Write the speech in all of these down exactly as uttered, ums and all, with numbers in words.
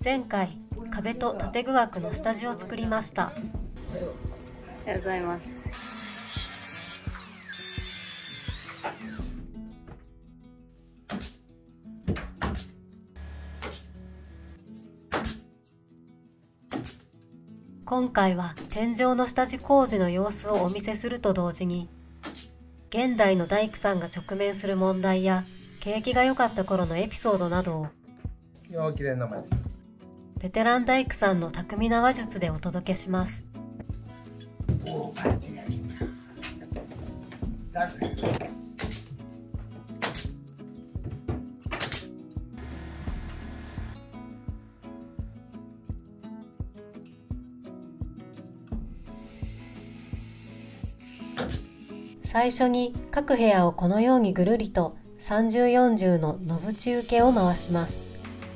前回、壁と建具枠の下地を作りました。 ありがとうございます。 今回は天井の下地工事の様子をお見せすると同時に、現代の大工さんが直面する問題や景気が良かった頃のエピソードなどをベテラン大工さんの巧みな話術でお届けします。最初に各部屋をこのようにぐるりとさんじゅう、よんじゅうの野縁受けを回します。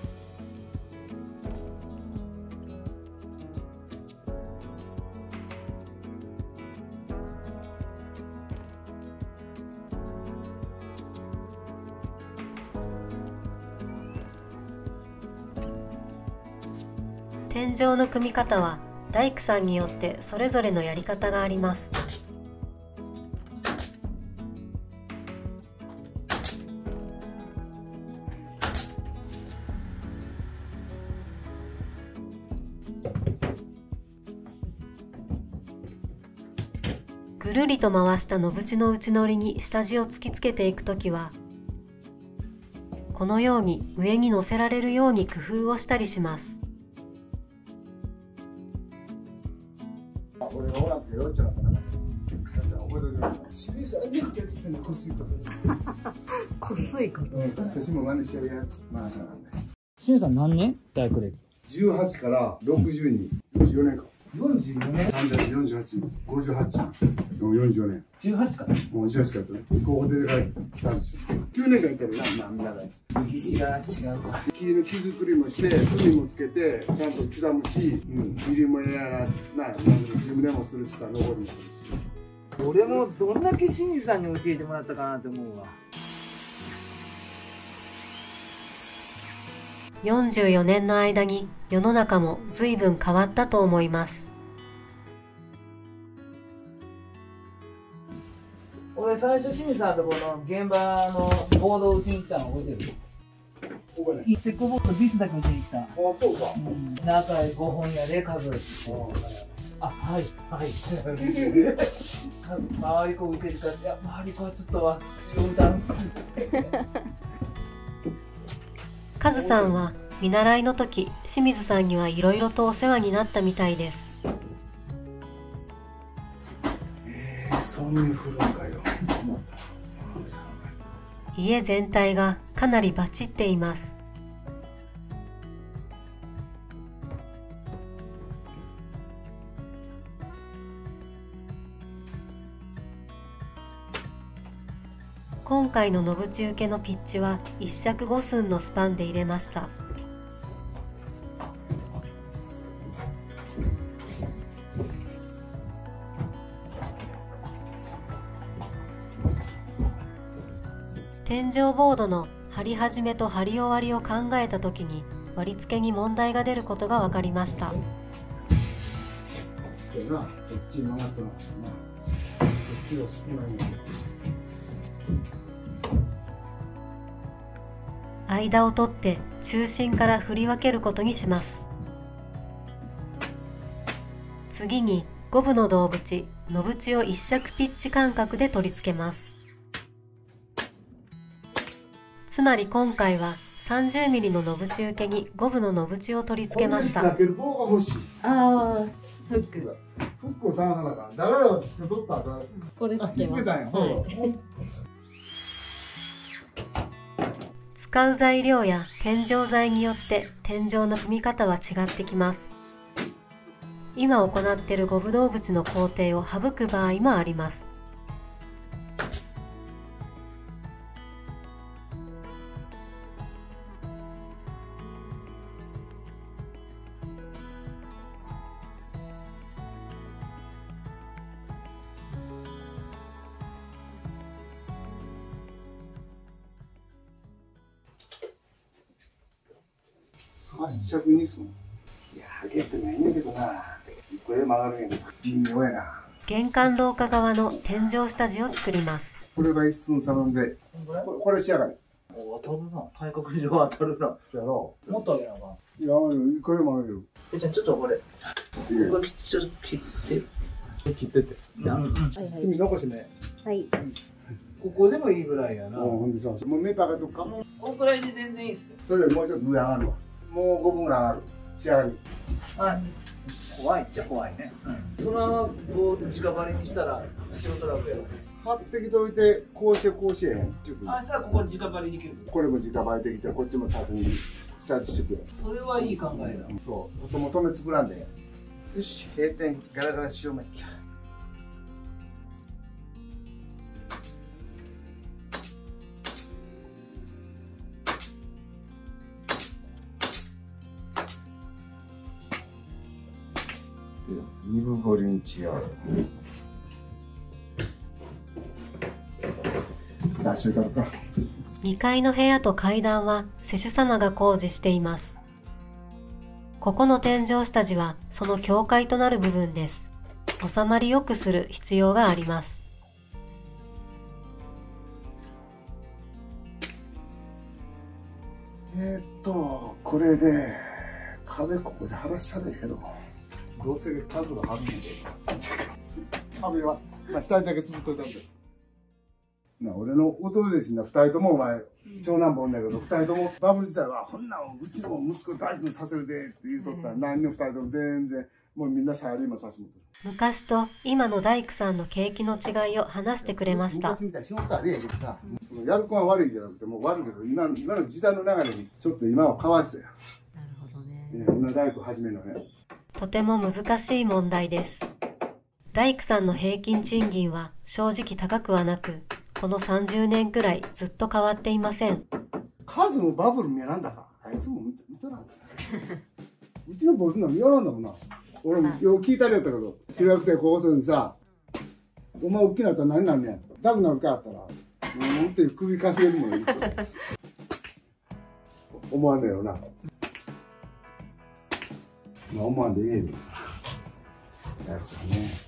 天井の組み方は大工さんによってそれぞれのやり方があります。ぐるりと回した野縁の内糊に下地を突きつけていくときは、このように上に乗せられるように工夫をしたりします。 こすいこと。 私も真似してるやつ。まあ、 しんさん何年大工歴？ じゅうはちからろくじゅうに、よんじゅうよねんか。 よんじゅうよねん。 さんじゅうはち、よんじゅうはち、ごじゅうはち、よんじゅうよねん。 じゅうはちから。 もうじゅうはちからとね。ここで来たんですよ。きゅうねんかんいたらな、まあ、みんなが。 歴史が違うわ。 木の木作りもして、炭もつけて、ちゃんと刻むし、うん、入りもやらな、なん自分でもするしさ、登りもするし。 俺もどんだけ清水さんに教えてもらったかなって思うわ。 よんじゅうよねんの間に世の中も随分変わったと思います。 俺最初清水さんのとこの現場のボードを打ちに来たの覚えてる？ 覚えない。 石膏ボードビスだけ打ちに来た。 あ、そうか。 うん、中へごほんやで数。あ、はい、はい。周りこう受けるから、いや、周りこはちょっとは冗談す。 カズさんは見習いの時、清水さんにはいろいろとお世話になったみたいです。 えー、そんなに古いかよ。 家全体がかなりバチっています。今回の野縁受けのピッチはいっ尺ご寸のスパンで入れました。天井ボードの張り始めと張り終わりを考えたときに割り付けに問題が出ることが分かりました。 こっち曲がってますね。こっちが少ないんだ。 間を取って中心から振り分けることにします。次にゴムの胴縁、野縁を一尺ピッチ間隔で取り付けます。つまり今回はさんじゅうミリの野縁受けにゴムの野縁を取り付けました。 ああ、フック。 フックを探さなあかん。だから私が取った後、 これつけます。 使う材料や天井材によって天井の組み方は違ってきます。今行っているゴム胴縁の工程を省く場合もあります。 そ発着にすん。いや、ハゲってないんやけどな。一個で曲がるんやけど、微妙やな。 玄関廊下側の天井下地を作ります。 これが一寸三分で、これ仕上がり。 お当たるな。体格上当たるな。 やろう。もっと上げなあかん。 いや、これもあげる。 え、じゃあちょっとこれ。これちょっと切って。 切ってって。 うんうん。 隅残しね。 はい。 ここでもいいぐらいやな。 ほんでさ、もう目パカとくか。 もうこんくらいで全然いいっすよ。 それよりもうちょっと上上がるわ。もうごぶんぐらい上がる。仕上がり。 はい。怖いっちゃ怖いね。うん。そのままこう直張りにしたら仕事楽やろ。 貼ってきといて、こうしてこうしてへん。 あ、したらここ直張りできる。 これも直張りできたら、こっちも縦に下地してくれ。 それはいい考えだ。 そう。もともと作らんで。よし、閉店ガラガラしようめっきゃ。二分五厘違う。出しといたのか。 にかいの部屋と階段は施主様が工事しています。ここの天井下地はその境界となる部分です。収まりよくする必要があります。 えーっと、これで壁ここで剥がしたらええけど。どうせ数があるんで。壁は、まあ、下地だけ作っといたんで。な、俺の弟弟子な二人ともお前、長男坊だけど、二人ともバブル時代は、こんなんうちの息子大工させるでって言うとったら、何の二人とも全然、もうみんなサラリーマンさせてもらってる。 昔と今の大工さんの景気の違いを話してくれました。 昔みたいに仕事あれやけどさ、そのやる子は悪いじゃなくて、もう悪いけど、今の、今の時代の流れに、ちょっと今はかわいそうや。 なるほどね。 今大工始めるのね。 とても難しい問題です。大工さんの平均賃金は正直高くはなく、このさんじゅうねんくらいずっと変わっていません。 数もバブル見やなんだか。あいつも見とらん。うちのボスの見やらんだもんな。俺もよう聞いたりやったけど、中学生高校生にさ、お前大きなったら何なんねん。ダメなのかあったら、もうって首かしげるもんいいと思わんねえよな。まあ思わんでええんです。大工さんね。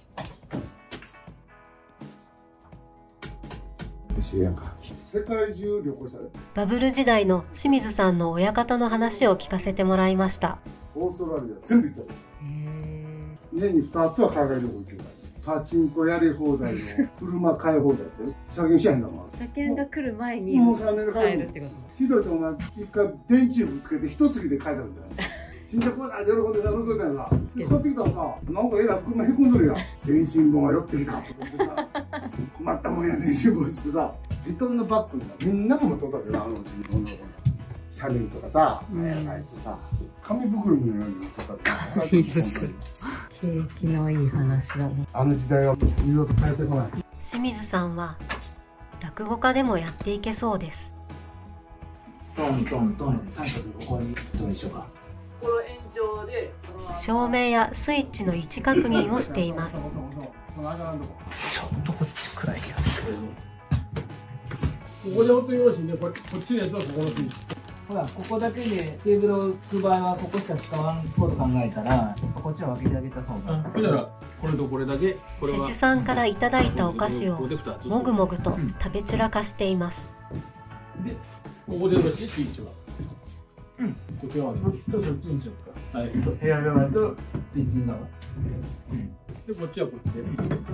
よし、ええやんか。世界中旅行したで。 バブル時代の清水さんの親方の話を聞かせてもらいました。 オーストラリア全部行ったよ。年にふたつは海外旅行行ける。パチンコやり放題の車買い放題って車検しやんだもん。 車検が来る前にもうさんねんで買えるってこと。 ひどいとお前一回電柱ぶつけて一月で帰ったんじゃないですか。新車こうだ喜んでたのぞいたやんか。帰ってきたらさ、なんかえらい車へこんどるやん。電信棒が寄ってきたと思ってさ、困ったもんや電信棒してさ、ヴィトンのバッグみんなも持っとったでな、あのうちに女の子。シャネルとかさ、あいつさ、紙袋のように持っとったで。 景気のいい話だね。 あの時代は二度と帰ってこない。 清水さんは落語家でもやっていけそうです。 トントントンでさん色ここにどうでしょうか。この延長で照明やスイッチの位置確認をしています。 ちょっとこっちくらいやってくれる。 ここで置くよろしいね。これこっちのやつはここのスイッチ。 ほら、ここだけでテーブルを置く場合はここしか使わんこと考えたら、こっちは分けてあげた方が。 そしたらこれとこれだけ。 施主さんからいただいたお菓子をもぐもぐと食べ散らかしています。 で、ここでよろしいスイッチは。うん。こっち側で。とそっちにしようか。はい。 部屋側とキッチン側。 うん。で、こっちはこっちで。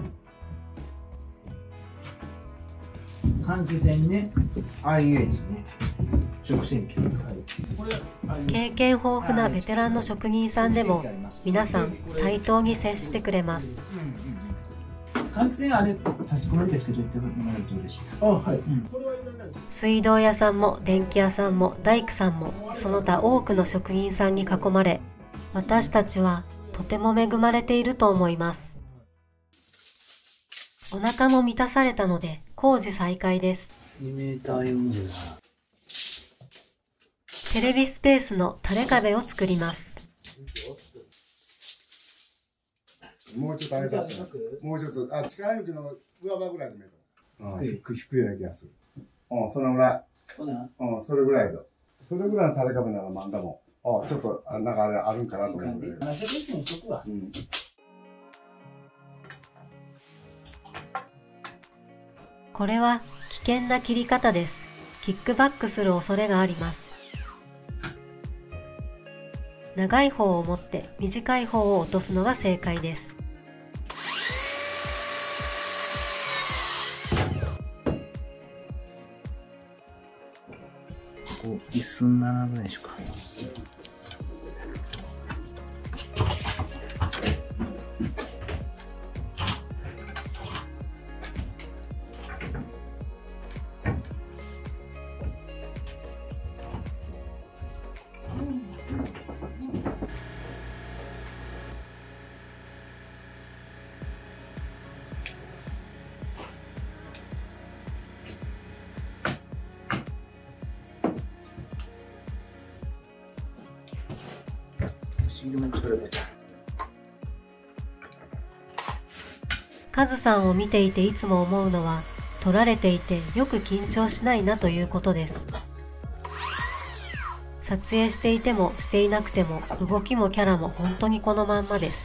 換気扇ね、アイエイチ ね、食洗機。 経験豊富なベテランの職人さんでも皆さん対等に接してくれます。 換気扇あれ差し込まれてつけといてもらうと嬉しいです。 あ、はい。 水道屋さんも電気屋さんも大工さんもその他多くの職人さんに囲まれ、私たちはとても恵まれていると思います。お腹も満たされたので工事再開です。 にメーターよんじゅうなな。 テレビスペースの垂れ壁を作ります。 もうちょっとあれだった。もうちょっと、あ、力抜きの上場ぐらいでもいいと思う。低い、低いような気がする。うん、そのぐらい。うん、それぐらいだ。それぐらいの垂れ壁ならまんだもん。 あ、ちょっと、あなんかあれあるんかなと思って。 ななじゅうセンチにしとくわ。 うん。 これは危険な切り方です。キックバックする恐れがあります。長い方を持って短い方を落とすのが正解です。 ここいっ寸ななぐらいでしょうか。 カズさんを見ていていつも思うのは、撮られていてよく緊張しないなということです。撮影していてもしていなくても動きもキャラも本当にこのまんまです。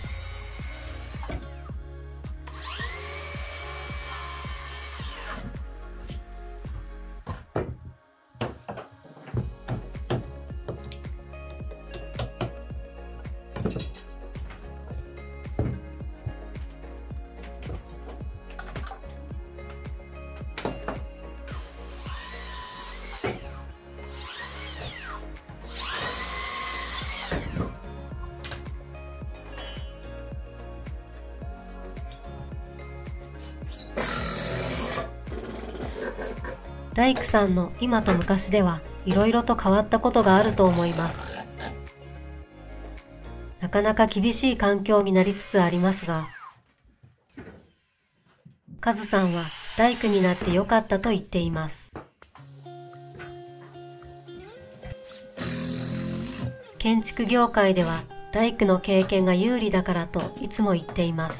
大工さんの今と昔ではいろいろと変わったことがあると思います。なかなか厳しい環境になりつつありますが、カズさんは大工になってよかったと言っています。建築業界では大工の経験が有利だからといつも言っています。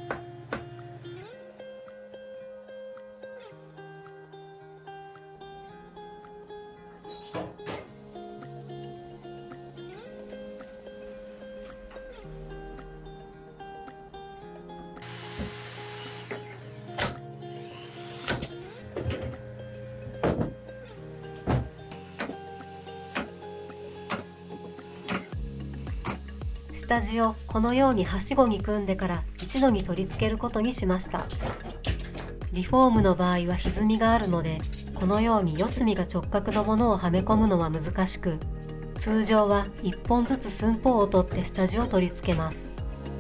下地をこのようにはしごに組んでから一度に取り付けることにしました。リフォームの場合は歪みがあるので、このように四隅が直角のものをはめ込むのは難しく、通常はいっぽんずつ寸法を取って下地を取り付けます。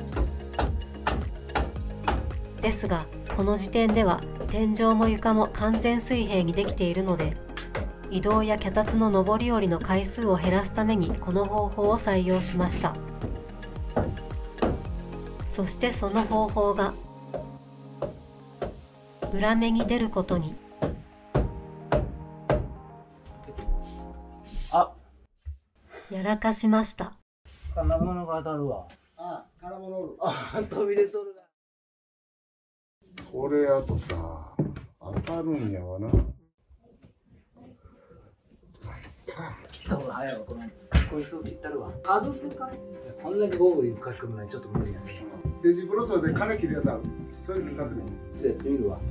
ですがこの時点では天井も床も完全水平にできているので、移動や脚立の上り下りの回数を減らすためにこの方法を採用しました。そしてその方法が裏目に出ることに。 あ、 やらかしました。 金物が当たるわ。 あ、金物おる。 あ、飛び出とるが。 これやとさ、当たるんやわな。 切った方が早いわ、このこいつを切ったるわ。外すか？こんだけゴーグル書き込むのにちょっと無理やね。 デジブロスで金切るやつある。それ使ってみる。 ちょっとやってみるわ。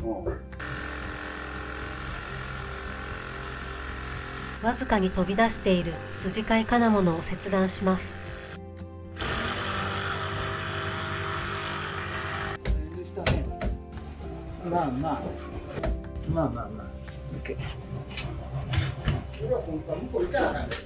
わずかに飛び出している筋交い金物を切断します。 まあまあまあまあまあ OK。 これは本当は向こう行かなあかんね。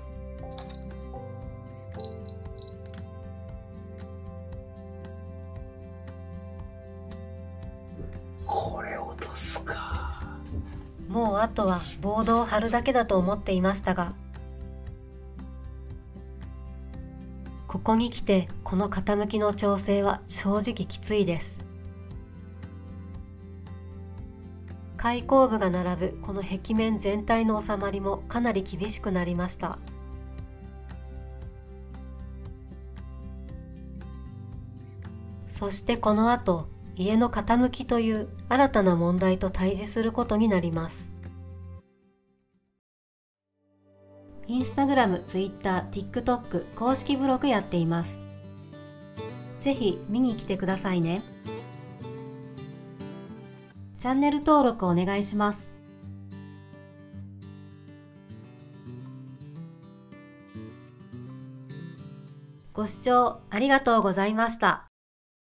これ落とすか。 もうあとはボードを貼るだけだと思っていましたが、ここに来てこの傾きの調整は正直きついです。開口部が並ぶこの壁面全体の収まりもかなり厳しくなりました。そしてこの後、家の傾きという新たな問題と対峙することになります。 インスタグラム、ツイッター、TikTok 公式ブログやっています。ぜひ見に来てくださいね。チャンネル登録お願いします。ご視聴ありがとうございました。